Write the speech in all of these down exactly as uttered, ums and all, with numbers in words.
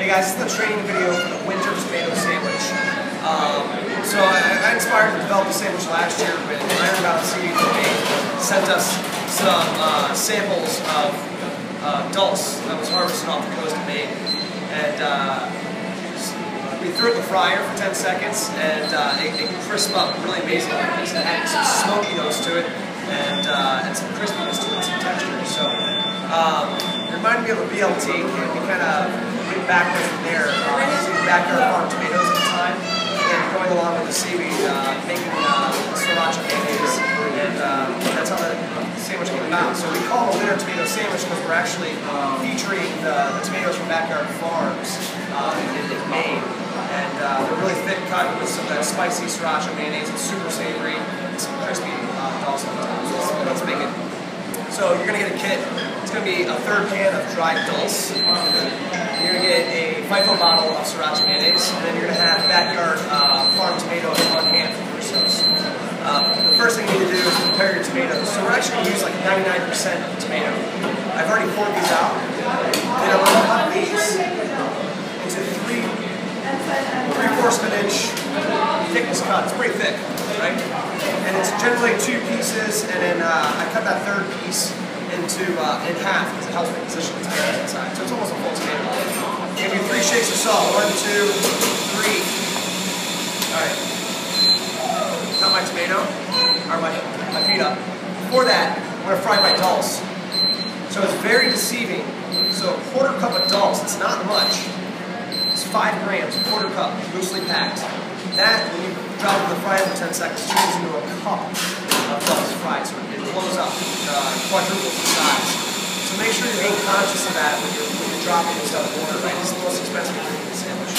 Hey guys, this is the training video for the winter tomato sandwich. Um, so I, I inspired to develop the sandwich last year when Ironbound Seaweed sent us some uh, samples of uh, dulse that was harvested off the coast of Maine. And uh, we threw it in the fryer for ten seconds and uh, it, it crisped up really amazingly. It had some smokiness to it and, uh, and some crispiness to it, some texture. So um, it reminded me of a B L T, and we kind of went backwards from there, uh, using backyard farm tomatoes at the time, and going along with the seaweed, uh, making uh, sriracha mayonnaise, and uh, that's how the sandwich came about. So we call it a winter tomato sandwich because we're actually featuring the, the tomatoes from backyard farms uh, in, in Maine, and uh, they're really thick cut with some of that spicy sriracha mayonnaise. It's super savory, and some crispy uh, dulse on the top. So let's make it. So you're going to get a kit. It's going to be a third can of dried dulse. You're going to get a FIFO bottle of sriracha mayonnaise, and then you're going to have backyard uh, farm tomatoes on hand for Crusoe's. Um, the first thing you need to do is prepare your tomatoes. So we're actually going to use like ninety-nine percent tomato. I've already poured these out. Then I'm going to cut these into three, three-fourths of an inch thickness cut. It's pretty thick, right? And it's generally two pieces, and then uh, I cut that third piece into uh, in half because it helps me position the tomatoes inside. So it's almost a full tomato. Give me three shakes of salt. One, two, three. All right. Cut my tomato, or my, my pita. Before that, I'm going to fry my dulse. So it's very deceiving. So a quarter cup of dulse, it's not much. It's five grams, a quarter cup, loosely packed. That, when you drop it in the fryer for ten seconds, turns into a cup of dulse fried. So it blows up, uh, quadruples in size. So make sure you're being conscious of that when you're, when you're dropping this out of water, right? This is the most expensive ingredient in the sandwich.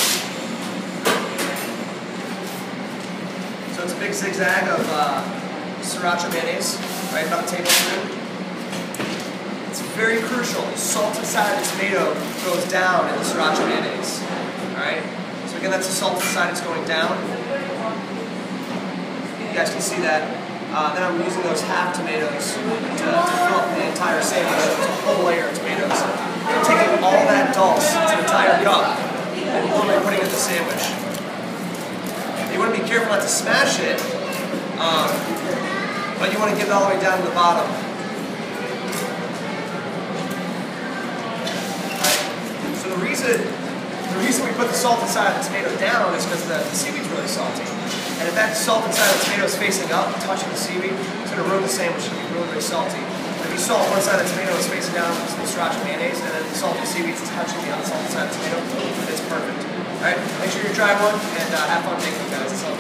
So it's a big zigzag of uh, sriracha mayonnaise, right, about a tablespoon. It's very crucial. The salted side of the tomato goes down in the sriracha mayonnaise, all right? So again, that's the salted side that's going down. You guys can see that. Uh, then I'm using those half tomatoes to, to fill up the entire sandwich. It's a whole layer of tomatoes. I'm taking all that dulse, it's an entire cup, and literally putting it in the sandwich. You want to be careful not to smash it, um, but you want to get it all the way down to the bottom. Right? So the reason, the reason we put the salted side of the tomato down is because the, the seaweed's really salty. And if that salted side of the tomato is facing up, touching the seaweed, it's going to ruin the sandwich. It's going to be really, really salty. But if you salt one side of the tomato is facing down with some sriracha mayonnaise, and then the salted seaweed is touching the unsalted side of the tomato, it's perfect. Alright, make sure you try one, and uh, have fun making them, guys.